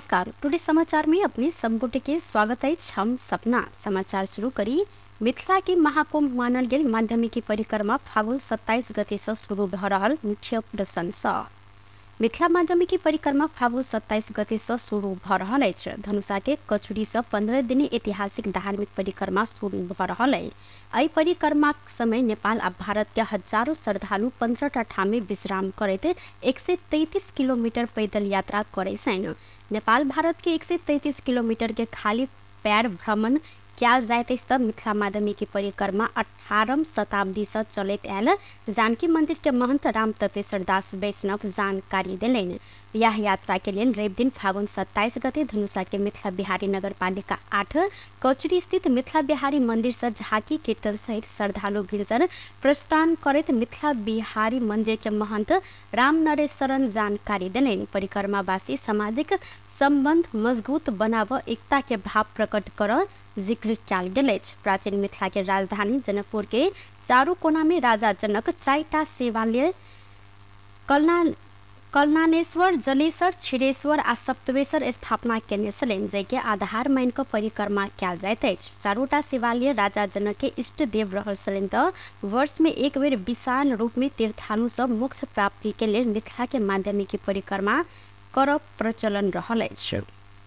नमस्कार। टुडे समाचार में अपने संपुट के स्वागत है। हम सपना समाचार शुरू करी। मिथिला के महाकुंभ मानल गेल माध्यमिकी परिक्रमा फागुन 27 गते से शुरू भ रहल मुख्य प्रश्न स मिथिला माध्यमिकी परिक्रमा फागुन 27 गते से शुरू भ रहल अछि। धनुषा के कचुरी से 15 दिनी ऐतिहासिक धार्मिक परिक्रमा शुरू भ रहल है। एहि परिक्रमा समय नेपाल आ भारत के हजारों श्रद्धालु 15टा ठाम में विश्राम करैत 133 किलोमीटर पैदल यात्रा करे छन्। नेपाल भारत के 133 किलोमीटर के खाली पैर भ्रमण क्या जायत मिथिला माध्यमिकी परिक्रमा 18वीं शताब्दी से चलत आयल जानकी मंदिर के महंत राम तपेश्वर दास वैष्णव जानकारी दिलेन। यह यात्रा के लिए रवि दिन फागुन 27 गते धनुषा के मिथिला बिहारी नगर पालिका 8 कचुरी स्थित मिथिला बिहारी मंदिर से झांकी कीर्तन सहित श्रद्धालु गिरजर प्रस्थान करत मिथिला बिहारी मंदिर के महंत राम नरेश्वरन जानकारी दिलेन। परिक्रमावासी सामाजिक संबंध मजबूत बनाव एकता के भाव प्रकट कर जिक्र कयल गेल अछि। प्राचीन मिथिला के राजधानी जनकपुर के चारों कोना में राजा जनक 4टा सेवालय कल्याणेश्वर, जलेश्वर, क्षीरेश्वर आ सप्तवेश्वर स्थापना केने छलनि, जाहिके आधार मान कऽ परिक्रमा कयल जाइत अछि। चारोटा शिवालय राजा जनक के इष्ट देव रहल छलनि तऽ वर्ष में एक बेर विशाल रूप में तीर्थालु सब मोक्ष प्राप्ति के लेल मिथिला के माध्यमिकी परिक्रमा करब प्रचलन रहल अछि।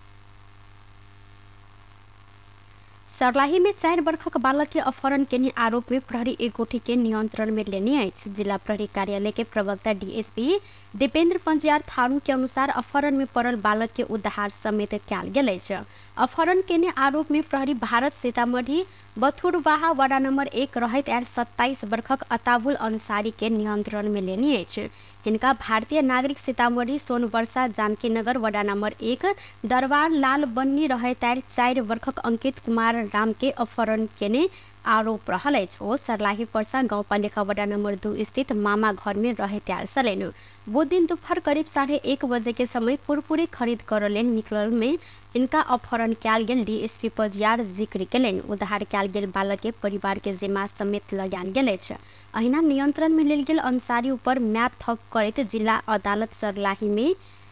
सर्लाही में 4 वर्षक बालक के अपहरण के आरोप में प्रहरी एक गोठी के नियंत्रण में लेने अछि। जिला प्रहरी कार्यालय के प्रवक्ता डीएसपी दीपेंद्र पंजियार थारू के अनुसार अपहरण में पड़ल बालक के उद्धार समेत कयल गेल अछि। अपहरण के आरोप में प्रहरी भारत सीतामढ़ी बथुरवाहा वार्ड नंबर 1 रहत आयल 27 वर्षक अताबुल अंसारी के नियंत्रण में लेने अछि। हिनका भारतीय नागरिक सीतामढ़ी सोनवर्षा जानकी नगर वार्ड नंबर 1 दरबार लाल बन्नी रहत आयल 4 वर्षक अंकित कुमार राम के अपहरण केने आरोप रहल अछि। ओ सर्लाही पर्सा गाउँपालिका वार्ड नंबर 2 स्थित मामा घर में रहत आयल छलनि। वो दिन दोपहर करीब 1:30 बजे के समय कुरकुरे खरीद कर लेल निकलल में इनका अपहरण कयल गेल डीएसपी पंजियार जिक्र केलनि। उद्धार कयल गेल बालक के परिवार के जिम्मा समेत लगायल गेल अछि। अहिना नियंत्रण में लेल गेल अंसारी ऊपर म्याद थप करैत जिला अदालत सर्लाही में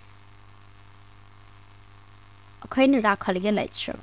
अखन राखल गेल अछि।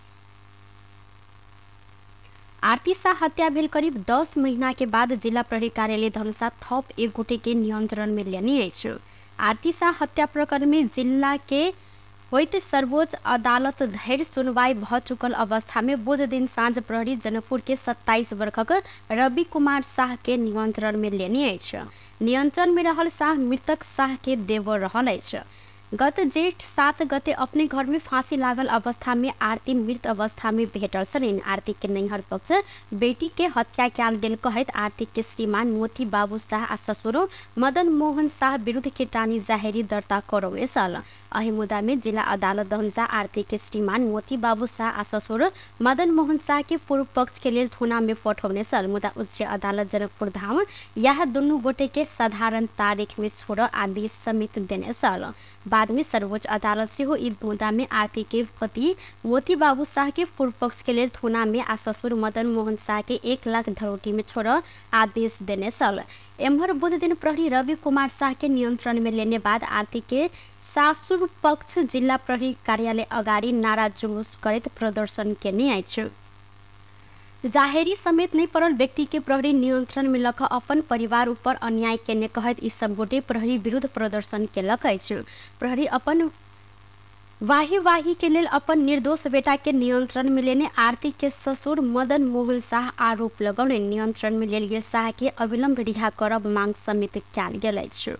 आरती शाह हत्या भेल करीब 10 महीना के बाद जिला प्रहरी कार्यालय धनुषा थप एक गोटे के नियंत्रण में लेने अछि। आरती शाह हत्या प्रकरण में जिला के होइत सर्वोच्च अदालत धैर्य सुनवाई भ चुकल अवस्था में बुध दिन साँझ प्रहरी जनकपुर के 27 वर्षक रवि कुमार शाह के नियंत्रण में लेने अछि। नियंत्रण में रहल शाह मृतक शाह के देवर रहल अछि। गत जेठ 7 गते अपने घर में फांसी लागल अवस्था में आरती मृत अवस्था में भेटल छलनि। आरती के नैहर पक्ष बेटी के हत्या कयल गेल कहैत आरती के श्रीमान मोती बाबू शाह आ ससुर मदन मोहन शाह विरुद्ध कीटानी जाहेरी दर्ता करौने छल। एहि मुद्दा में जिला अदालत धनुषा आरती के श्रीमान मोती बाबू शाह आ ससुर मदन मोहन शाह के पूर्व पक्ष के लिए थुना में पठौने छल। मुदा उच्च अदालत जनकपुर धाम यह दुनू गोटे के साधारण तारीख में छोड़ आदेश समेत देने छल। बाद में सर्वोच्च अदालत से इस मुद्दा में आरती के पति मोती बाबू शाह के पूर्व पक्ष के लिए थुना में आ ससुर मदन मोहन शाह के 1 लाख धरोटी में छोड़ आदेश देने छल। एम्हर बुध दिन प्रहरी रवि कुमार शाह के नियंत्रण में लेने बाद आरती के सासुर पक्ष जिला प्रहरी कार्यालय अगाडि नारा जुलूस करैत प्रदर्शन केने अछि। जाहेरी समेत नहीं पड़ल व्यक्ति के प्रहरी नियंत्रण में लख अपन परिवार ऊपर अन्याय केने कहत ई सब गोटे प्रहरी विरुद्ध प्रदर्शन केलक अछि। प्रहरी अपन वाही के लेल अपन निर्दोष बेटा के नियंत्रण में लेने आरती के ससुर मदन मोहन शाह आरोप लगौने। नियंत्रण में लेल गेल शाह के अविलंब रिहा करब मांग समेत कयल गेल अछि।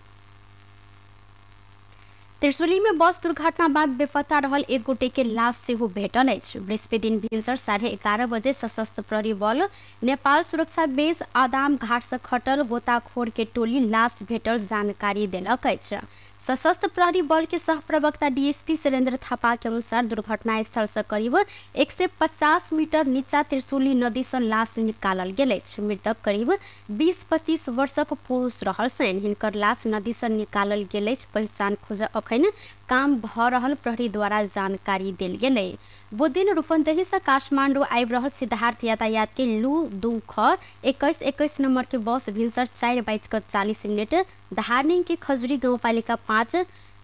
त्रिशुली में बस दुर्घटना बाद बेपत्ता रहल एक गोटे के लाश सेहो भेटल अछि। बृहस्पति दिन भिनसर 11:30 बजे सशस्त्र प्रहरी बल नेपाल सुरक्षा बेस आदाम घाट से खटल गोताखोर के टोली लाश भेटल जानकारी देलक अछि। सशस्त्र प्रहरी बल के सह प्रवक्ता डीएसपी सुरेंद्र थापा के अनुसार दुर्घटना स्थल से करीब 150 मीटर नीचा त्रिशुली नदी से लाश निकालल गेल अछि। मृतक करीब 20-25 वर्षक पुरुष रहल छनि। हिनकर लाश नदी से निकालल गेल अछि। पहचान खोज अखन काम भ रहल प्रहरी द्वारा जानकारी देल गेलै। बुध दिन रूपन्देही से काठमांडू आबि रहल सिद्धार्थ यातायात के लू 2 ख 2121 नंबर के बस भिनसर 4:40 धारनी के खजुरी गाउँपालिका 5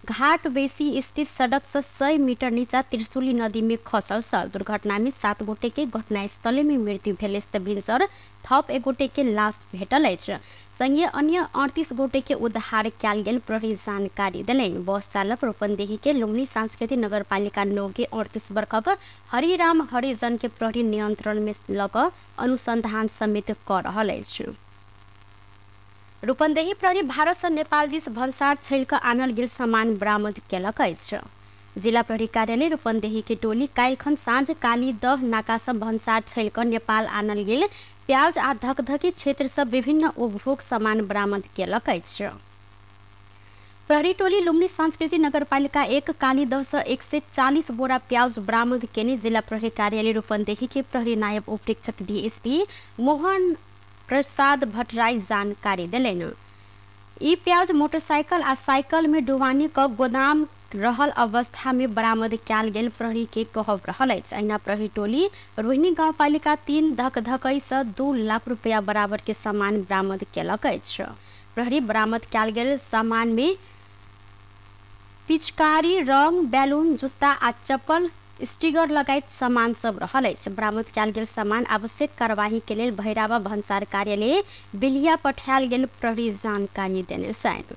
घाट बेसी स्थित सड़क से 100 मीटर नीचा त्रिशुली नदी में खसल छ। दुर्घटना में 7 गोटे के घटनास्थल में मृत्यु भेल भिनसर थप 1 गोटे के लाश भेटल अछि। संगे अन्य 38 गोटे के उद्धार कयल गेल प्रहरी जानकारी देलनि। बस चालक रूपन्देही के लुम्बिनी सांस्कृतिक नगरपालिका 9 के 38 वर्षक हरिराम हरिजन के प्रहरी नियंत्रण में लग अनुसंधान समेत कर रहल अछि। रूपन्देही प्रहरी भारत से नेपाल दिस भन्सार छैल आनल गेल सामान बरामद केलक अछि। जिला प्रहरी कार्यालय रूपन्देही के टोली काल्हिखन साँझ काली दह नाका से भन्सार छैल नेपाल आनल गेल प्याज आ धकधकी क्षेत्र से विभिन्न उपभोग सामान बरामद केलक अछि। प्रहरी टोली लुम्बिनी सांस्कृतिक नगरपालिका 1 कालीदह से 140 बोरा प्याज बरामद केने जिला प्रहरी कार्यालय रूपन्देही के प्रहरी नायब उपरीक्षक डीएसपी मोहन प्रसाद भट्टराई जानकारी देलनि। ई प्याज मोटरसाइकिल आ साइकिल में डुबानी क गोदाम रहल अवस्था में बरामद कयल गेल प्रहरी के कहब रहल अछि। अहिना प्रहरी टोली रोहिणी गांवपालिका 3 धकधकई से 2 लाख रुपया बराबर के सामान बरामद केलक अछि। प्रहरी बरामद कयल गेल सामान में पिचकारी, रंग, बैलून, जूता आ चप्पल, स्टिकर लगायत सामान सब रहल अछि। बरामद कयल गेल सामान आवश्यक कार्यवाही के लेल भैरावा भन्सार कार्यालय बिलिया पठायल गेल प्रहरी जानकारी देने छथि।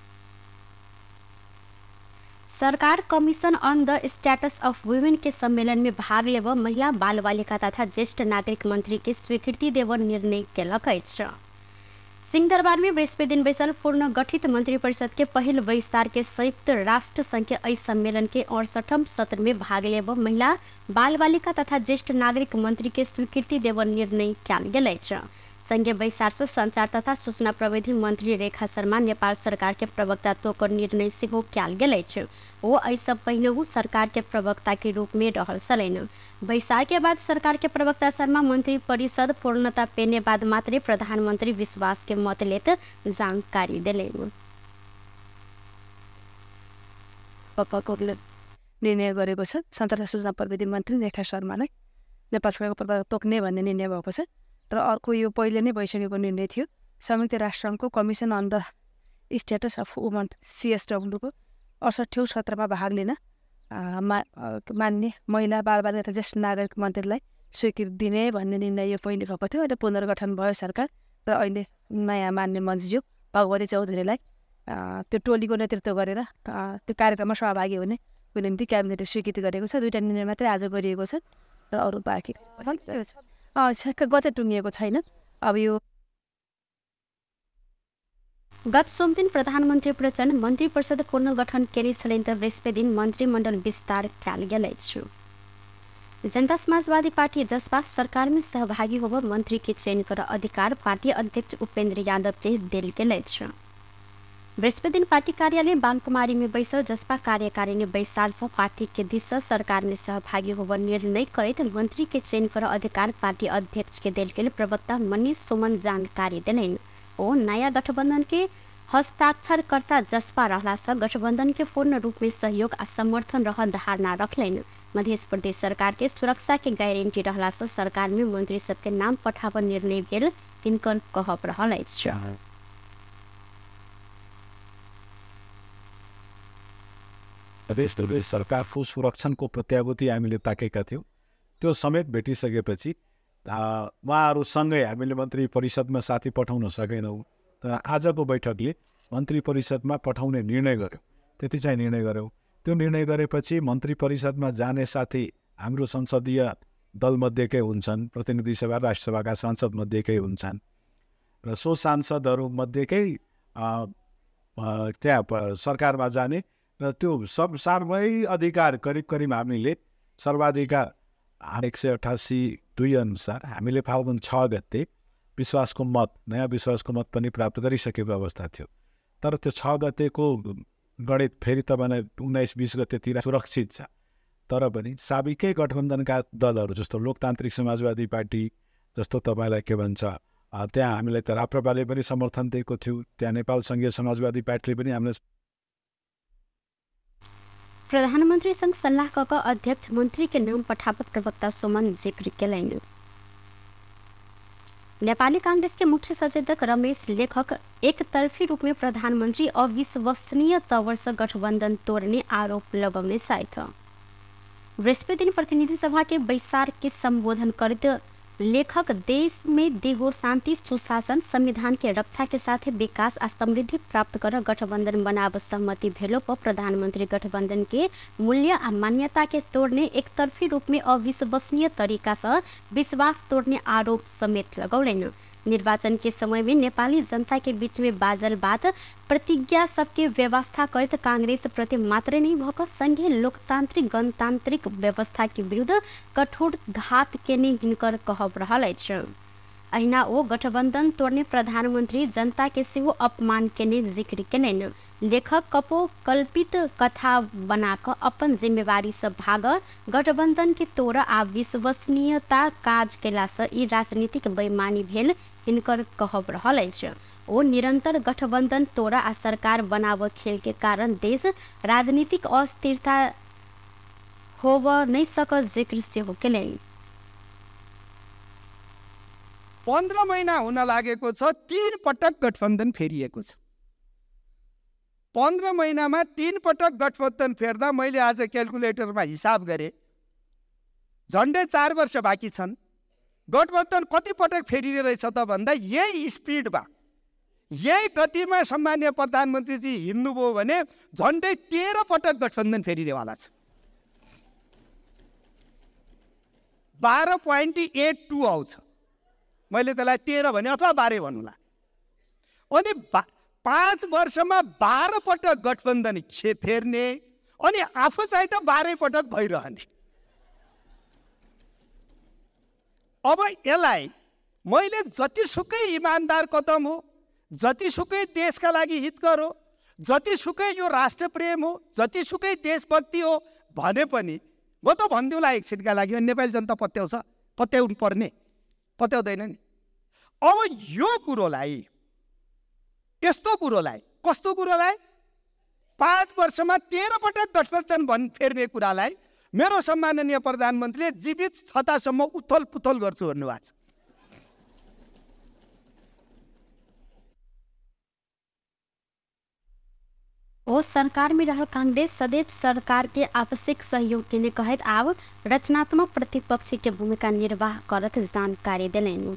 सरकार commission on the status of women के सम्मेलन में भाग लेब महिला बाल बालिका तथा ज्येष्ठ नागरिक मंत्री के स्वीकृति देव निर्णय केलक अछि। सिंहदरबार में बृहस्पति दिन बैसल पूर्ण गठित मंत्रिपरिषद के पहिल विस्तार के संयुक्त राष्ट्र संघ के एहि सम्मेलन के 68वें सत्र में भाग लेब महिला बाल बालिका तथा ज्येष्ठ नागरिक मंत्री के स्वीकृति देव निर्णय कयल गेल अछि। संघीय बैसार से संचार तथा सूचना प्रविधि मंत्री रेखा शर्मा नेपाल सरकार के प्रवक्ता तोकर निर्णय सेहो कयल गेल अछि। ओ एहि सब पहिनहु सरकार के प्रवक्ता के रूप में रहल छलनि। बैसार के बाद सरकार के प्रवक्ता शर्मा मंत्री परिषद पूर्णता पेने बाद मात्रै प्रधानमंत्री विश्वास के मत लेत जानकारी देलनि। निर्णय गरेको छ। संचार तथा सूचना प्रविधि मन्त्री रेखा शर्मालाई नेपाल सरकारको प्रवक्ता तोक्ने भन्ने निर्णय भएको छ। र अर्को यो पहिले नै भइसकेको निर्णय थियो। संयुक्त राष्ट्रसङ्घको commission on the status of women CSW को 68औं सत्रमा भाग लिन मान्य महिला बालबालिका तथा ज्येष्ठ नागरिक मन्त्रीलाई स्वीकृति दिने भन्ने निर्णय यो पहिले भएको थियो। अहिले पुनर्गठन भयो सरकार र अहिले नयाँ मान्य मन्त्रीज्यू भगवती चौधरीलाई त्यो टोलीको नेतृत्व गरेर त्यो कार्यक्रममा सहभागी हुने निम्ति क्याबिनेटले स्वीकृति गरेको छ। 2टा निर्णय मात्रै आज गरिएको छ र अरू बाँकी गते टुङ्गिएको छैन। अब यो गत सोम दिन प्रधानमन्त्री प्रचण्ड मन्त्री परिषद पुनर्गठन केरी छलनि त बृहस्पति दिन मन्त्रीमण्डल विस्तार कयल गेल अछि। जनता समाजवादी पार्टी जसपा सरकार में सहभागी होब मंत्री के चयन कर अधिकार पार्टी अध्यक्ष उपेन्द्र यादव के देल गेल अछि। बृहस्पति दिन पार्टी कार्यालय बालकुमारी में बैसल जसपा कार्यकारिणी बैसार से पार्टी के दिश से सरकार में सहभागी होब निर्णय करैत मंत्री के चयन कर अधिकार पार्टी अध्यक्ष के देल गेल प्रवक्ता मनीष सुमन जानकारी देलनि। ओ नया गठबंधन के हस्ताक्षरकर्ता जसपा रहला से गठबंधन के पूर्ण रूप में सहयोग आ समर्थन रह धारणा रखलनि। मध्य प्रदेश सरकार के सुरक्षा के गारंटी रहला से सरकार में मंत्री सबके नाम पठाब निर्णय भेल तिनकर कहब रहल अछि। प्रदेश सरकारको सुरक्षणको प्रत्याभूति हामीले ताकेका थियौँ। त्यो समेत भेटिसकेपछि उहाँहरूसँगै हामीले मन्त्री परिषदमा साथी पठाउन सकेनौँ। तर आजको बैठकले मन्त्री परिषदमा पठाउने निर्णय गर्यो। त्यति चाहिँ निर्णय गर्यौँ। त्यो निर्णय गरेपछि मन्त्री परिषदमा जाने साथी हाम्रो संसदीय दलमध्येकै हुन्छन्, प्रतिनिधि सभा राष्ट्रसभाका सांसदमध्येकै हुन्छन् र सो सांसदहरूमध्येकै त्यहाँ सरकारमा जाने र त्यो सब सार्वै अधिकार करिब हामीले सर्वाधिकार 188(2) अनुसार हामीले फाल्गुन 6 गते विश्वासको मत नयाँ विश्वासको मत पनि प्राप्त गरिसकेको अवस्था थियो। तर त्यो 6 गतेको गणित फेरि तपाईँलाई 19-20 गतेतिर सुरक्षित छ। तर पनि साबिकै गठबन्धनका दलहरू जस्तो लोकतान्त्रिक समाजवादी पार्टी जस्तो तपाईँलाई के भन्छ त्यहाँ हामीलाई त राप्रपाले पनि समर्थन दिएको थियो। त्यहाँ नेपाल संघीय समाजवादी पार्टीले पनि हामीलाई प्रधानमंत्री संघ सल्लाहका अध्यक्ष मंत्री के नाम पठावत प्रवक्ता सुमन जिक्र केलनि। नेपाली कांग्रेस के मुख्य सचेतक रमेश लेखक एकतर्फी रूप में प्रधानमंत्री अविश्वसनीय तवर से गठबंधन तोड़ने आरोप लगाउने साथ बृहस्पति दिन प्रतिनिधि सभा के बैसार के संबोधन करते लेखक देश में देहो शांति सुशासन संविधान के रक्षा के साथ विकास और समृद्धि प्राप्त कर गठबंधन बनाव सहमति भेलो पर प्रधानमंत्री गठबंधन के मूल्य और मान्यता के तोड़ने एकतर्फी रूप में अविश्वसनीय तरीका से विश्वास तोड़ने आरोप समेत लगौलेन। निर्वाचन के समय में नेपाली जनता के बीच में बाजल बात प्रतिज्ञा सबके व्यवस्था करते कांग्रेस प्रति मात्र नहीं भक संघीय लोकतांत्रिक गणतांत्रिक व्यवस्था के विरुद्ध कठोर घात के नहीं हिनकर कहब रहल अछि। अहिना ओ गठबंधन तोड़ने प्रधानमंत्री जनता के सेहो अपमान के ने जिक्र केलनि। लेखक कपो कल्पित कथा बनाकर अपन जिम्मेवारी से भाग गठबंधन के तोड़ आ विश्वसनीयता काज केला से ई राजनीतिक बेईमानी भेल हिनकर कहब रहल अछि। ओ निरंतर गठबंधन तोड़ आ सरकार बनाव खेल के कारण देश राजनीतिक अस्थिरता होब नहीं सक जिक्र सेहो केलनि। 15 महिना हुन लागेको छ, 3 पटक गठबन्धन फेरिएको छ। 15 महिनामा 3 पटक गठबन्धन फेर्दा मैले आज क्याल्कुलेटरमा हिसाब गरेँ, झन्डै 4 वर्ष बाँकी छन्। गठबन्धन कति पटक फेरिने रहेछ त भन्दा यही स्पिडमा यही गतिमा सम्माननीय प्रधानमन्त्रीजी हिँड्नुभयो भने झन्डै 13 पटक गठबन्धन फेरिनेवाला छ। 12.82 आउँछ। मैले त्यसलाई 13 भने अथवा 12 भन्नुला। अनि 5 वर्षमा 12 पटक गठबन्धन फेर्ने अनि आफू चाहिँ त 12 पटक भइरहने। अब यसलाई मैले जतिसुकै इमान्दार कदम हो, जतिसुकै देशका लागि हितकर हो, जतिसुकै यो राष्ट्रप्रेम हो, जतिसुकै देशभक्ति हो भने पनि म त भन्दिउँला एकछिनका लागि नेपाली जनता पत्याउँछ, पत्याउनु पर्ने, पत्याउँदैन नि। अब यो कुरोलाई, यस्तो कुरोलाई, कस्तो कुरोलाई 5 वर्षमा 13 पटक गठबन्धन फेर्ने कुरालाई मेरो सम्माननीय प्रधानमन्त्रीले जीवित छतासम्म उथल पुथल गर्छु भन्नुभएको छ। ओ सरकार में रह कांग्रेस सदैव सरकार के आवश्यक सहयोग के लिए कहत आव रचनात्मक प्रतिपक्ष के भूमिका निर्वाह करत जानकारी दिलैन।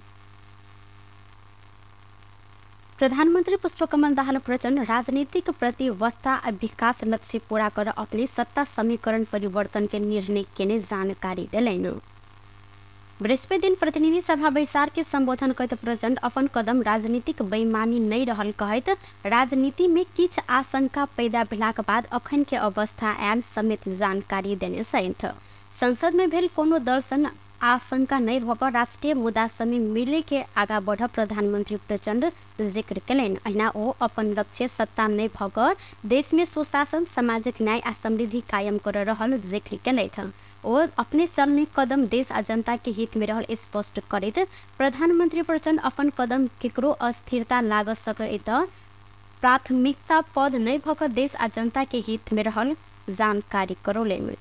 प्रधानमंत्री पुष्पकमल दाहाल प्रचंड राजनीतिक प्रतिबद्धता और विकास लक्ष्य पूरा कर अपने सत्ता समीकरण परिवर्तन के निर्णय के ने जानकारी दिलैन। बृहस्पति दिन प्रतिनिधि सभा बैसार के संबोधन करते प्रचंड अपन कदम राजनीतिक बेईमानी नहीं रहल कहत राजनीति में किछ आशंका पैदा भेलाक बाद अखन के अवस्था आयल समेत जानकारी देने सहित संसद में भेल कोनो दर्शन आशंका नहीं भकर राष्ट्रीय मुद्दा समेत मिले के आगा बढ़ प्रधानमंत्री प्रचंड जिक्र कलेन। अहिना ओ अपन लक्ष्य सत्ता नहीं भकर देश में सुशासन सामाजिक न्याय आ समृद्धि कायम कर रहल जिक्र कलेथ। और अपने चलने कदम देश आ जनता के हित में रहल स्पष्ट करत प्रधानमंत्री प्रचंड अपन कदम केकरो अस्थिरता लाग सके त प्राथमिकता पद नहीं भकर देश आ जनता के हित में रहल जानकारी करोलेन।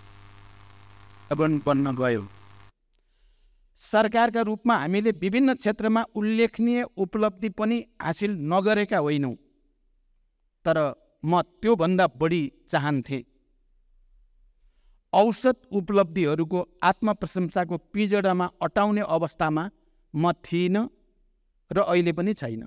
सरकारका रूपमा हामीले विभिन्न क्षेत्रमा उल्लेखनीय उपलब्धि पनि हासिल नगरेका होइनौँ, तर म त्योभन्दा बढी चाहन्थे। औसत उपलब्धिहरूको आत्मप्रशंसाको पिजडामा अटाउने अवस्थामा म थिइनँ र अहिले पनि छैन।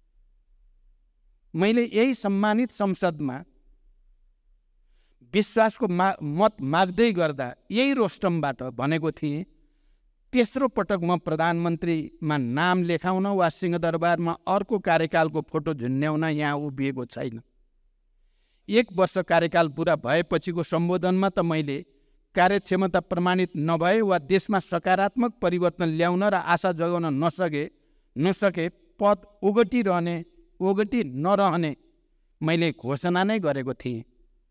मैले यही सम्मानित संसदमा विश्वासको मत माग्दै गर्दा यही रोस्टमबाट भनेको थिएँ, तेस्रो पटक म प्रधानमन्त्रीमा नाम लेखाउन वा सिंहदरबारमा अर्को कार्यकालको फोटो झुन्ड्याउन यहाँ उभिएको छैन। 1 वर्ष कार्यकाल पुरा भएपछिको सम्बोधनमा त मैले कार्यक्षमता प्रमाणित नभए वा देशमा सकारात्मक परिवर्तन ल्याउन र आशा जगाउन नसके पद ओगटी नरहने मैले घोषणा नै गरेको थिएँ।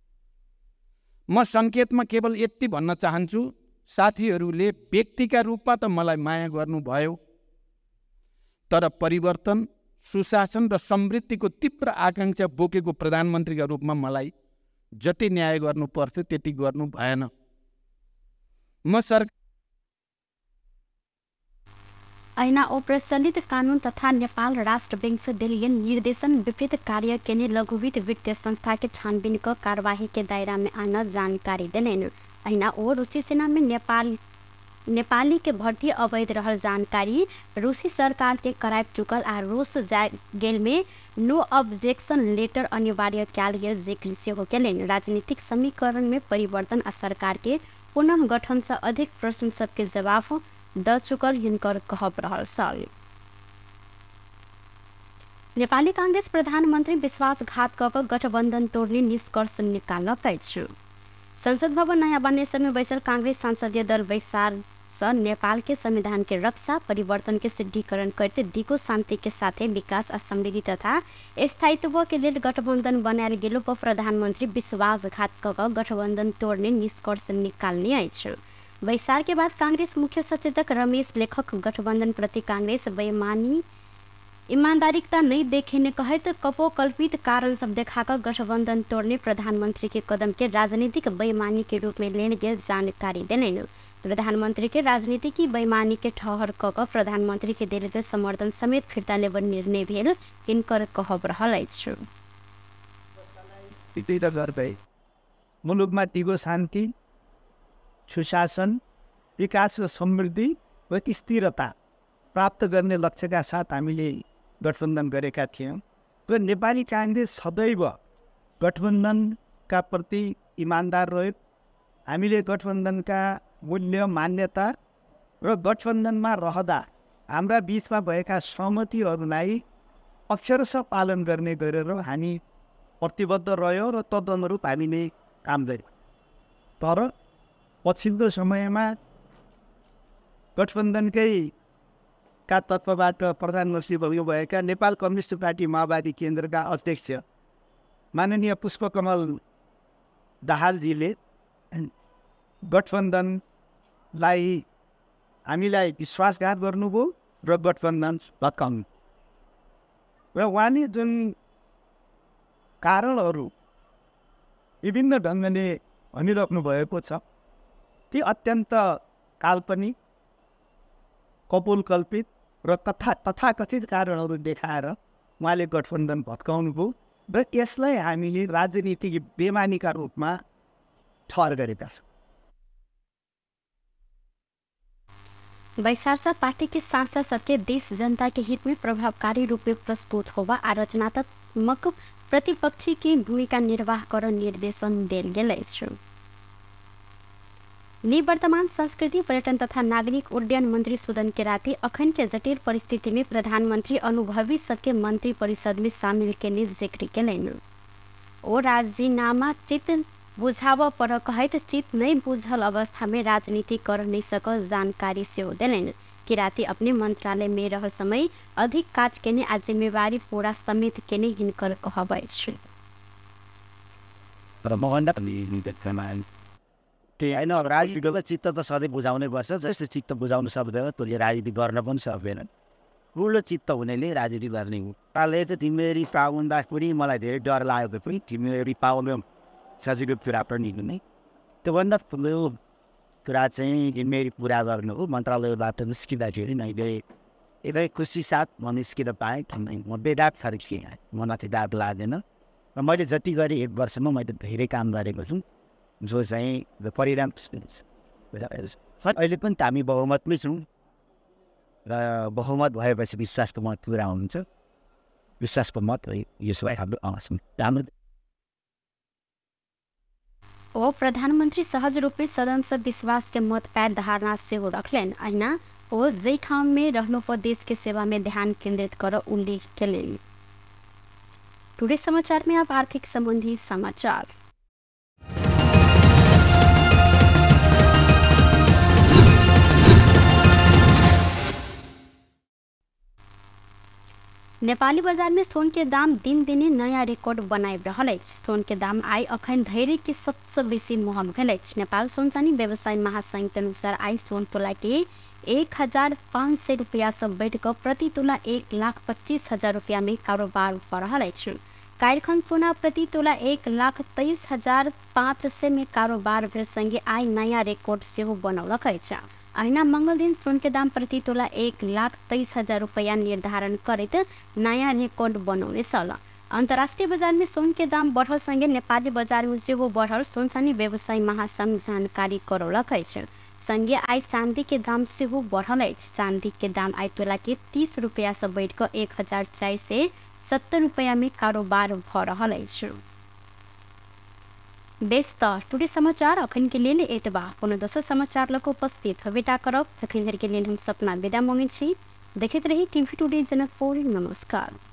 म सङ्केतमा केवल यति भन्न चाहन्छु, साथीहरूले व्यक्तिका रूपमा त मलाई माया गर्नुभयो, तर परिवर्तन, सुशासन र समृद्धिको तीव्र आकांक्षा बोकेको प्रधानमन्त्रीका रूपमा मलाई जति न्याय गर्नु पर्थ्यो त्यति गर्नु भएन। ऐना अप्रचलित कानून तथा नेपाल राष्ट्र बैंक से दलीय निर्देशन विपरीत कार्य केने लघुवित्त वित्तीय संस्था के छानबीन का कार्यवाही के दायरा में आना जानकारी देने। ऐना ओ रूसी सेना में नेपाली के भर्ती अवैध रहल जानकारी रूसी सरकार के कराब चुकल आ रूस गेल में नो ऑब्जेक्शन लेटर अनिवार्य कैल गेल जिक्र से हो केलेन। राजनीतिक समीकरण में परिवर्तन आ सरकार के पुनः गठन से अधिक प्रश्न सबके जवाब द चुकल हिनकर कहब रहल साल। नेपाली कांग्रेस प्रधानमंत्री विश्वासघात कऽ गठबंधन तोड़ने निष्कर्ष निकालक अछि। संसद भवन नया बनने समय बैसल कांग्रेस संसदीय दल वैसार स नेपाल के संविधान के रक्षा परिवर्तन के सिद्धीकरण करते दिगो शांति के साथे विकास आ समृद्धि तथा स्थायित्व के लिए गठबंधन बनायल गेलो पर प्रधानमंत्री विश्वासघात कऽ गठबंधन तोड़ने निष्कर्ष निकालने अछि। वैसार के बाद कांग्रेस मुख्य सचेतक रमेश लेखक गठबंधन प्रति कांग्रेस बेईमानी ईमानदारिकता नहीं देखेने कहे तो कपोकल्पित कारण सब देखाकर गठबंधन तोड़ने प्रधानमंत्री के कदम के राजनीतिक बेईमानी के रूप में लेने गए जानकारी देने। प्रधानमंत्री के राजनीति की बेईमानी के ठहर कऽ प्रधानमंत्री के दिल समर्थन समेत फिरता लेबर निर्णय भेल हिनकर कहब रहल अछि। मुलुकमा दिगो शान्ति सुशासन विकास र समृद्धि र स्थिरता प्राप्त गर्ने लक्ष्यका साथ हामीले गठबन्धन गरेका थियौँ र नेपाली कांग्रेस सदैव गठबन्धनका प्रति इमानदार रह्यो। हामीले गठबन्धनका मूल्य मान्यता र गठबन्धनमा रहँदा हाम्रा बीचमा भएका सहमतिहरूलाई अक्षरशः पालन गर्ने गरेर हामी प्रतिबद्ध रह्यौँ र तदनुरूप हामीले काम गर्यौँ। तर पछिल्लो समयमा गठबन्धनकै का तर्फबाट प्रधानमन्त्री भएका नेपाल कम्युनिस्ट पार्टी माओवादी केन्द्रका अध्यक्ष माननीय पुष्पकमल दाहालजीले गठबन्धनलाई हामीलाई विश्वासघात गर्नुभयो र गठबन्धन भत्काउनु र उहाँले जुन कारणहरू विभिन्न ढङ्गले भनिराख्नु भएको छ ती अत्यन्त काल्पनिक कपोलकल्पित र तथाकथित कारणहरू देखाएर उहाँले गठबन्धन भत्काउनुभयो र यसलाई हामीले राजनीतिक बेमानीका रूपमा ठहर गरेका छौँ। वैसार पार्टी के सांसद सबके देश जनता के हित में प्रभावकारी रूप में प्रस्तुत होगा आ रचनात्मक प्रतिपक्षी की भूमिका निर्वाह कर निर्देशन देल गेल अछि। निवर्तमान संस्कृति पर्यटन तथा नागरिक उड्डयन मंत्री सुदन केराती अखन के जटिल परिस्थिति में प्रधानमंत्री अनुभवी सबके मंत्री परिषद में शामिल के जिक्र केलनि। ओ राजीनामा चित बुझाव पर कहत चित नहीं बुझल अवस्था में राजनीति कर नहीं सकल जानकारी से देलनि। केराती अपने मंत्रालय में रह समय अधिक काज केने आ जिम्मेवारी पूरा समेत केने हिनकर कहब अछि। त्यही होइन, अब राजनीतिको चित्त त सधैँ बुझाउनै पर्छ। जस्तो चित्त बुझाउनु सक्दैन त्यसले राजनीति गर्न पनि सक्दैन। ठुलो चित्त हुनेले राजनीति गर्ने हो। पाले त जिम्मेवारी पाउँदा पनि मलाई धेरै डर लागेको पनि जिम्मेवारी पाउनु सजिलो कुरा पनि हुने। त्योभन्दा ठुलो कुरा चाहिँ जिम्मेवारी पुरा गर्नु हो। मन्त्रालयबाट निस्किँदाखेरि मैले एकदमै खुसी साथ म निस्किन पाएँ। म बेदाग निस्किएँ, मलाई त्यो दाग लागेन र मैले जति गरेँ 1 वर्षमा मैले धेरै काम गरेको छु जो चाहिँ परिणाम अहिले पनि त हामी बहुमतमै छौँ र बहुमत भएपछि विश्वासको मत पुरा हुन्छ। विश्वासको मत यसो हाम्रो ओ प्रधानमंत्री सहज रूप में सदन से विश्वास के मत पाए धारणा से हो रखलेन। अहिना ओ जे ठाउँ में रहनु पर देश के सेवा में ध्यान केंद्रित कर उल्लेख केलेन। टुडे समाचार में अब आर्थिक संबंधी समाचार। नेपाली बाजार में सोन के दाम दिन दिने नया रिकॉर्ड बनाइब रहल अछि। सोन के दाम आई अखन धरि के सबसे बेसी महग भेल अछि। नेपाल सोनचानी व्यवसाय महासंघ के अनुसार आई सोन तोला के 1500 रुपया से बढ़ कर प्रति तोला 1,25,000 रुपया में कारोबार कर रहल अछि। काल्हिखन सोना प्रति तोला 1,23,500 में कारोबार भेल संगे आई नया रिकॉर्ड सेहो बनौलक अछि। अहिना मंगल दिन सोन के दाम प्रति तोला 1,23,000 रुपया निर्धारण करत नयाँ रिकॉर्ड बनाउने सल। अंतर्राष्ट्रीय बाजार में सोन के दाम बढ़ल संगे नेपाली बाजार में सेहो बढ़ल सोन चाँदी व्यवसायी महासंघ जानकारी करौलक अछि। संगे आई चांदी के दाम सेहो बढ़ल अछि। चांदी के दाम आई तोला के 30 रुपया से बढ़ कर 1,470 रुपया में कारोबार भ रहल अछि। बेस्त टुडे समाचार अखन के लेल एतबा। कोनो दोसर समाचार लक उपस्थित हेबेटा करब। तखन धरि के लेल हम सपना विदा मांगै छी। देखैत रही टीवी टुडे जनकपुर। नमस्कार।